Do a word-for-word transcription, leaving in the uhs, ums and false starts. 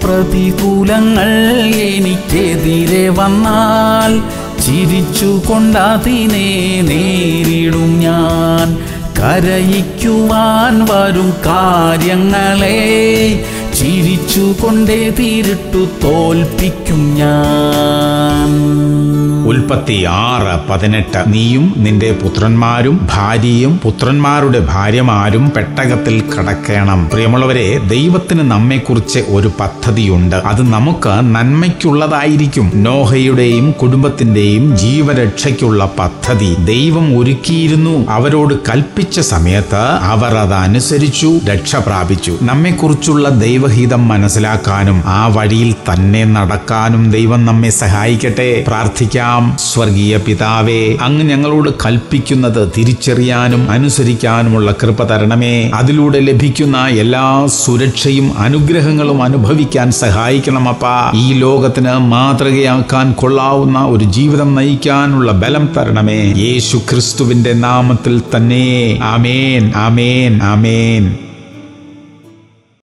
പ്രതികൂലങ്ങൾ എനിക്കെതിരെ വന്നാൽ ചിരിച്ചുകൊണ്ടതിനെ നേരിടും ഞാൻ. കരയിക്കുവാൻ വരും കാര്യങ്ങളെ ചിരിച്ചുകൊണ്ടേ തീരിട്ടു തോൽപ്പിക്കും ഞാൻ. ഉൽപ്പത്തി ആറ് പതിനെട്ട്. നീയും നിന്റെ പുത്രന്മാരും ഭാര്യയും പുത്രന്മാരുടെ ഭാര്യമാരും പെട്ടകത്തിൽ കടക്കണം. പ്രിയമുള്ളവരെ, ദൈവത്തിന് നമ്മെക്കുറിച്ച് ഒരു പദ്ധതിയുണ്ട്. അത് നമുക്ക് നന്മയ്ക്കുള്ളതായിരിക്കും. നോഹയുടെയും കുടുംബത്തിന്റെയും ജീവരക്ഷയ്ക്കുള്ള പദ്ധതി ദൈവം ഒരുക്കിയിരുന്നു. അവരോട് കൽപ്പിച്ച സമയത്ത് അവർ അതനുസരിച്ചു, രക്ഷ പ്രാപിച്ചു. നമ്മെക്കുറിച്ചുള്ള ദൈവഹിതം മനസ്സിലാക്കാനും ആ വഴിയിൽ തന്നെ നടക്കാനും ദൈവം നമ്മെ സഹായിക്കട്ടെ. പ്രാർത്ഥിക്കാം. സ്വർഗീയ പിതാവേ, അങ്ങ് ഞങ്ങളോട് കൽപ്പിക്കുന്നത് തിരിച്ചറിയാനും അനുസരിക്കാനുമുള്ള കൃപ തരണമേ. അതിലൂടെ ലഭിക്കുന്ന എല്ലാ സുരക്ഷയും അനുഗ്രഹങ്ങളും അനുഭവിക്കാൻ സഹായിക്കണം അപ്പാ. ഈ ലോകത്തിന് മാതൃകയാക്കാൻ കൊള്ളാവുന്ന ഒരു ജീവിതം നയിക്കാനുള്ള ബലം തരണമേ. യേശു ക്രിസ്തുവിന്റെ നാമത്തിൽ തന്നെ. ആമേൻ, ആമേൻ, ആമേൻ.